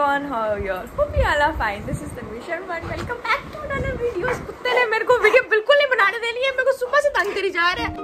everyone, how are you all? Hope you all are fine. This is Tanvi Sharma and welcome back to another video. इस कुत्ते ने मेरे को video बिल्कुल नहीं बनाने देनी है, मेरे को सुबह से तंग करी जा रहा है।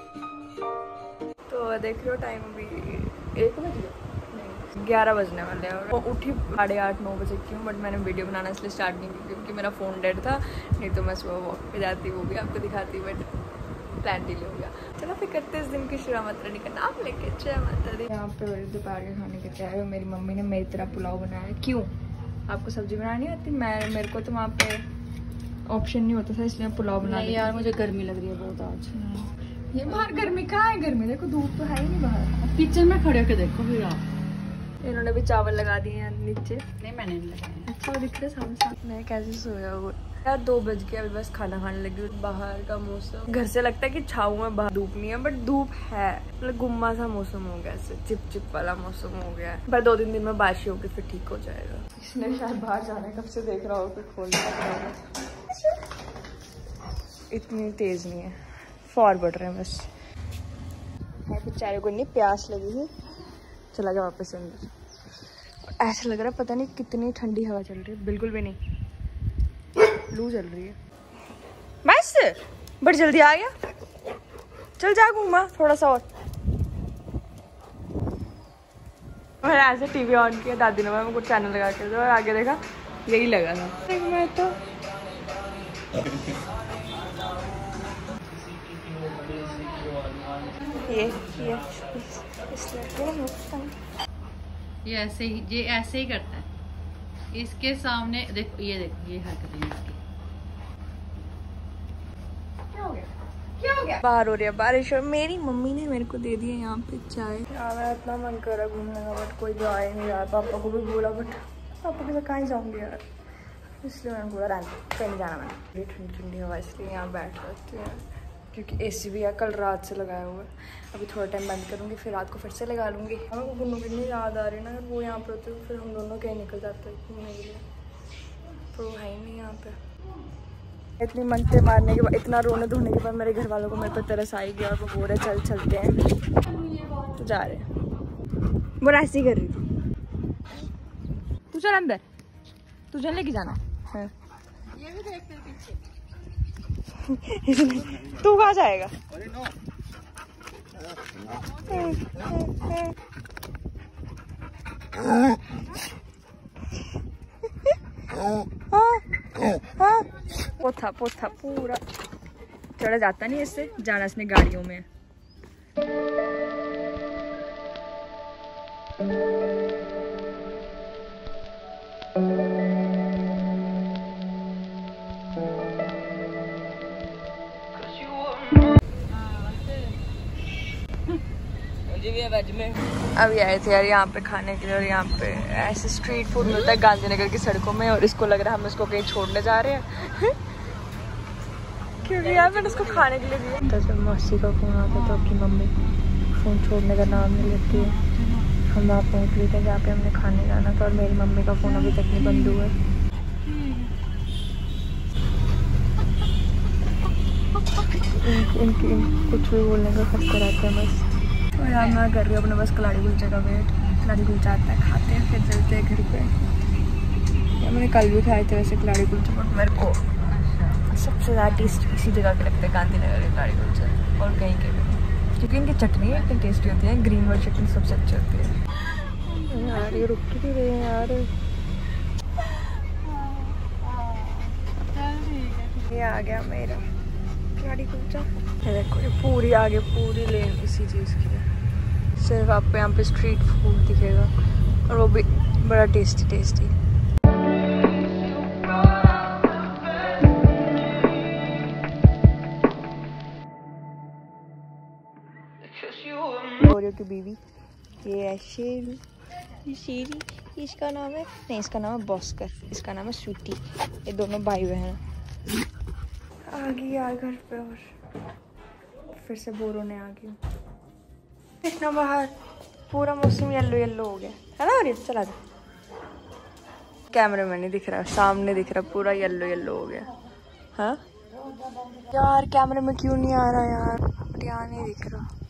तो देख रहे हो टाइम अभी 1 बज गया, 11 बजने वाले हैं और उठी 8:30-9 बजे की हूँ। बट मैंने वीडियो बनाना इसलिए स्टार्ट नहीं की क्योंकि मेरा फ़ोन डेड था, नहीं तो मैं सुबह वॉक पे जाती, वो भी आपको दिखाती, बट प्लान डिले हो गया। चलो फिर करते इस दिन की शुरू माता रानी का नाम लेके जय माता दी। यहाँ पे दोपहर के खाने के तैयार है। मेरी मम्मी ने मेरी तरह पुलाव बनाया है। क्यों आपको सब्जी बनानी आती? मेरे को तो वहाँ पे ऑप्शन नहीं होता था, इसलिए पुलाव बना लिया। यार मुझे गर्मी लग रही है बहुत आज। ये बाहर गर्मी कहाँ है? गर्मी देखो, धूप तो है ही नहीं बाहर। किचन में खड़े होके देखो फिर आप। इन्होंने भी चावल लगा दिए हैं नीचे। नहीं मैंने नहीं लगाया। अच्छा वो दिख रहा है सामने सामने। मैं कैसे सोया वो यार, 2 बज गए अभी, बस खाना खाने लगी। बाहर का मौसम, घर से लगता है कि छाऊ में, बाहर धूप नहीं है बट धूप है। मतलब गुम्मा सा मौसम हो गया, ऐसे चिप चिप वाला मौसम हो गया है। पर 2-3 दिन में बारिश होगी फिर ठीक हो जाएगा। इसने शायद बाहर जाना है, कब से देख रहा हो, फिर खोल इतनी तेज नहीं है, फौर बढ़ रहे हैं बस। बेचारे को नहीं प्यास लगी थी, चला गया वापस अंदर। ऐसा लग रहा है पता नहीं कितनी ठंडी हवा चल रही है, बिल्कुल भी नहीं, लू चल रही है। बस बड़ी जल्दी आ गया, चल जा घूमा थोड़ा सा और। मैंने ऐसे टीवी ऑन किया, दादी ने मैं कुछ चैनल लगा के और आगे देखा यही लगा था। मैं तो ये ऐसे ही करता है। इसके सामने देखो, ये देखो, ये हरकत है इसकी। क्या हो गया? बाहर हो रही है बारिश और मेरी मम्मी ने मेरे को दे दिया यहाँ पे चाय। यार मेरा इतना मन कर रहा है घूमने का, बट कोई जा ही नहीं रहा। पापा को भी बोला, बट पापा के साथ कहाँ जाऊँगी यार, इसलिए मैंने बोला कहीं नहीं जाना। मैंने ठंडी ठंडी हवा, इसलिए यहाँ बैठ रहती है क्योंकि AC भी है, कल रात से लगाया हुआ है। अभी थोड़ा टाइम बंद करूँगी, फिर रात को फिर से लगा लूँगी। हमें को गुन्नू कितनी याद आ रही है ना, अगर वो यहाँ पर होते तो फिर हम दोनों कहीं निकल जाते घूमने के लिए, तो वो है ही नहीं यहाँ पे। इतनी मनते मारने के बाद, इतना रोने धोने के बाद मेरे घर वालों को मेरे पर तरस आई गया और वो बोल रहे चल चलते हैं, तो जा रहे हैं। वो ऐसे ही कर रही थी, तू चल अंदर, तुझे लेके जाना है। ये भी देख तेरे पीछे। तू कहाँ जाएगा? पोथा पोथा पूरा चढ़ा जाता नहीं, इससे जाना इसने गाड़ियों में। अभी आए थे यार यहाँ पे खाने के लिए, और यहाँ पे ऐसे स्ट्रीट फूड मिलता है गांधीनगर की सड़कों में, और इसको लग रहा है हम इसको कहीं छोड़ने जा रहे हैं क्योंकि यार मैंने उसको खाने के लिए दिया। तो जब मौसी का फ़ोन आता तो आपकी मम्मी फ़ोन छोड़ने का नाम नहीं लेती है। हम वहाँ पहुँच गए थे जहाँ पे हमने खाने जाना था, और मेरी मम्मी का फ़ोन अभी तक नहीं बंद हुआ है। इनकी कुछ भी बोलने का खर्चा रहता है बस। और यार मैं कर रही हूँ अपने बस कलाड़ी कुलचे का वेट। कलाड़ी कुलचा आता है, खाते हैं, फिर चलते हैं घर पे। यार मैंने कल भी खाए थे वैसे कलाड़ी कुलचे, बट मेरे को सबसे ज़्यादा टेस्ट इसी जगह के लगता है, गांधीनगर के कलाड़ी कुलचे, और कहीं के भी, क्योंकि इनकी चटनी इतनी टेस्टी होती है। ग्रीन वाली चटनी सबसे अच्छी होती है। यार ये रुक क्यों रहे हैं यार? ये आ गया मेरा कलाड़ी कुलचा। ये देखो, ये पूरी आगे पूरी लेन इसी चीज़ की है। सिर्फ आपको यहाँ पे स्ट्रीट फूड दिखेगा, और वो भी बड़ा टेस्टी टेस्टी। ओरियो की बीवी ये है शेरू, ये शेरी, इसका नाम है, नहीं इसका नाम है बॉस्कर, इसका नाम है स्वीटी। ये दोनों भाई बहन आ गई यार घर पे, और फिर से बोर होने आ गई। इतना बाहर पूरा मौसम येलो येलो हो गया है ना। और चला जा, कैमरे में नहीं दिख रहा, सामने दिख रहा, पूरा येलो येलो हो गया। हाँ यार कैमरे में क्यों नहीं आ रहा यार, ध्यान नहीं दिख रहा।